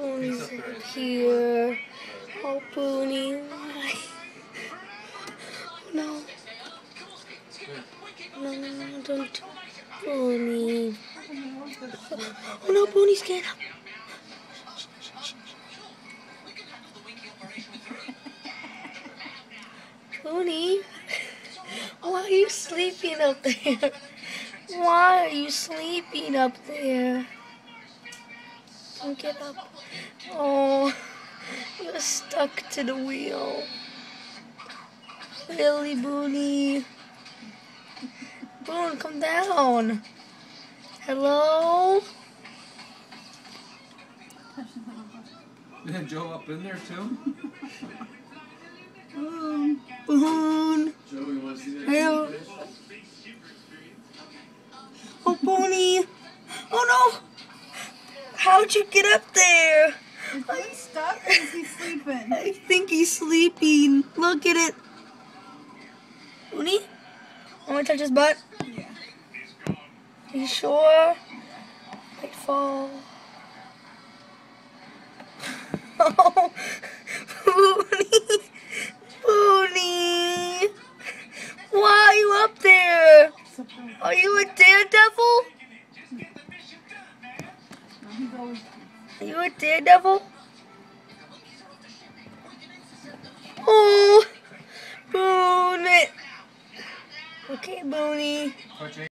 Booney's up here. Oh, Booney, why? No. No, don't. Booney. Oh no, Booney's getting up. Booney, why are you sleeping up there? Why are you sleeping up there? Don't get up. Oh, you're stuck to the wheel. Really, Booney? Boone, come down. Hello? Yeah, Joe up in there too? Boone. Joe, you want to see that? Hey. Oh, Booney. Oh no. How'd you get up there? Is he stuck or is he sleeping? I think he's sleeping. Look at it. Booney? Want to touch his butt? Yeah. Are you sure? Might fall. Oh, Booney. Booney. Why are you up there? Are you a daredevil? Are you a daredevil? Oh, Boone. Okay, Booney.